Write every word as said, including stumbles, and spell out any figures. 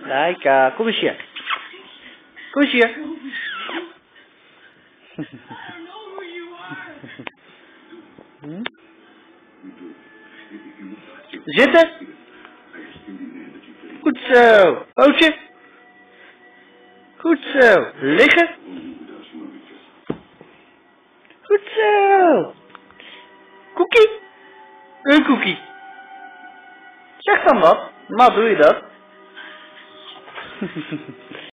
Laika, kom eens hier. Kom eens hier. Hm? Zitten. Goed zo. Pootje. Goed zo. Liggen. Goed zo. Koekie. Een koekie. Zeg dan wat. Maar doe je dat?